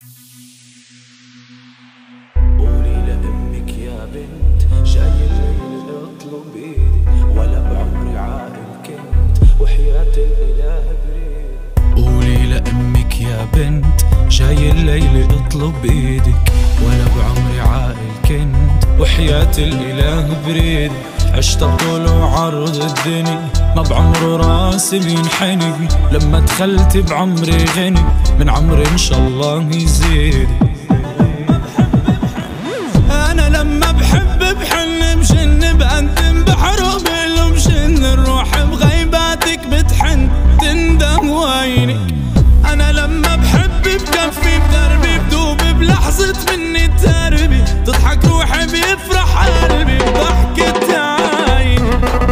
قولي لأمك يا بنت جاي الليل اطلب ايدي، ولا بعمري عاقل كنت وحياة الإله بريد. قولي لأمك يا بنت جاي الليل اطلب ايدك، ولا بعمري عاقل كنت وحياة الإله بريد. عشت طول وعرض الدنيا ما بعمر راسي بينحني، لما دخلت بعمري غني من عمري ان شاء الله يزيد. انا لما بحب بحن بجن بقدم بحرق بقلب جن، الروح بغيباتك بتحن تندم وعينك. انا لما بحب بكفي بدربي بدوب بلحظة مني التربي، تضحك روحي بيفرح قلبي بضحكة عيني.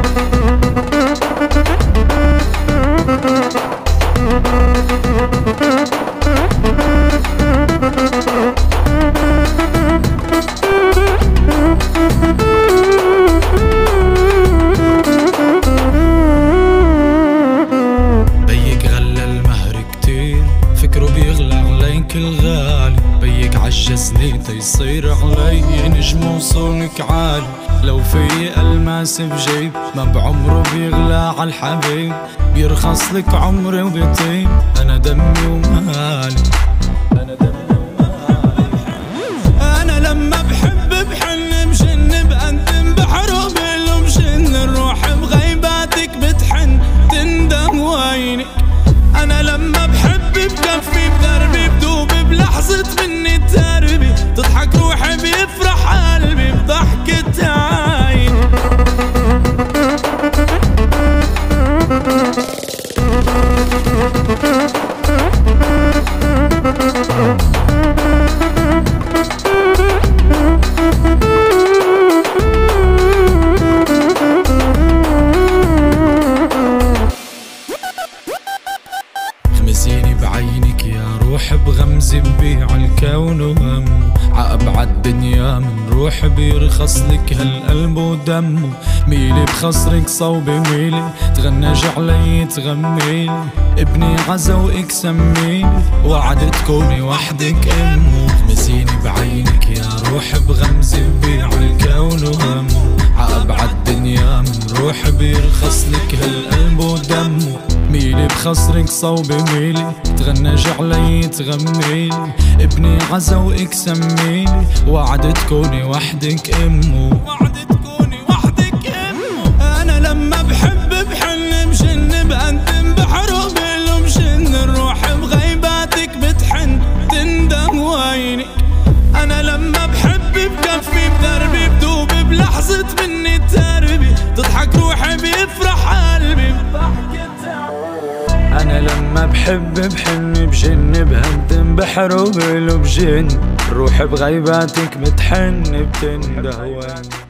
بيك غلى المهر كتير، فكره بيغلى عليك الغالي. بيك عجزني تيصير علي نجم وصولك عالي. لو في الماس بجيب ما بعمره بيغلى عالحبيب، بيرخص لك عمري وبيطيب. انا دمي ومالي، انا لما بحب بحن بجن بقدم بحرق بقلب جن، الروح بغيباتك بتحن تندم وعينك. انا لما بحب بكفي بدربي بدوب بلحظة مني التربي، تضحك روحي بيفرح قلبي بضحكة عيني. خمسيني بعينك يا روح بغمزة ببيع الكون وهمه، عأبعد الدنيا من روح بيرخص لك هالقلب ودمه. ميلي بخصرك صوبي ميلي، تغنج علي تغميلي، ابني عزوقك سميلي، وعد تكوني وحدك امه. خمسيني بعينك يا روح بغمزة ببيع الكون وهمه، عأبعد الدنيا من روح بيرخص لك هالقلب ودمه. ميلي بخصرك صوبي ميلي، تغنج علي تغميلي، ابني عزوقك سميلي، وعد تكوني وحدك امه. انا لما بحب بحن بجن بقدم بحرق بقلب جن، الروح بغيباتك بتحن تندم وعينك. انا لما بحب بكفي بدربي بدوب بلحظة مني التربي، تضحك روحي بيفرح قلبي بضحكة. انا لما بحب بحن بجن بهدم بحر وبقلب جن، روحي بغيباتك بتحن بتندهوان.